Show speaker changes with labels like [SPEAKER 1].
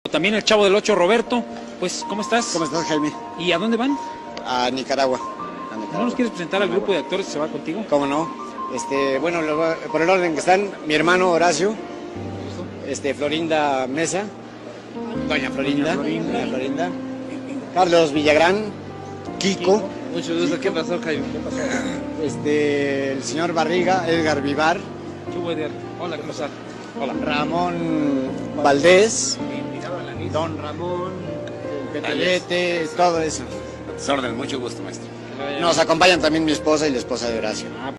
[SPEAKER 1] También el Chavo del Ocho, Roberto. Pues, ¿cómo estás?
[SPEAKER 2] ¿Cómo estás, Jaime?
[SPEAKER 1] ¿Y a dónde van?
[SPEAKER 2] A Nicaragua.
[SPEAKER 1] ¿No nos quieres presentar al grupo de actores que se va contigo?
[SPEAKER 2] ¿Cómo no? Bueno, por el orden que están, mi hermano Horacio, Florinda Mesa, Doña Florinda, Carlos Villagrán, Kiko,
[SPEAKER 3] Mucho gusto. ¿Qué pasó, Jaime? ¿Qué pasó?
[SPEAKER 2] el señor Barriga, Edgar Vivar,
[SPEAKER 1] Hola, ¿cómo estás?
[SPEAKER 2] hola, Ramón Valdés, Don Ramón, Petalete, todo eso.
[SPEAKER 4] Desorden, mucho gusto, maestro.
[SPEAKER 2] Nos acompañan también mi esposa y la esposa de Horacio.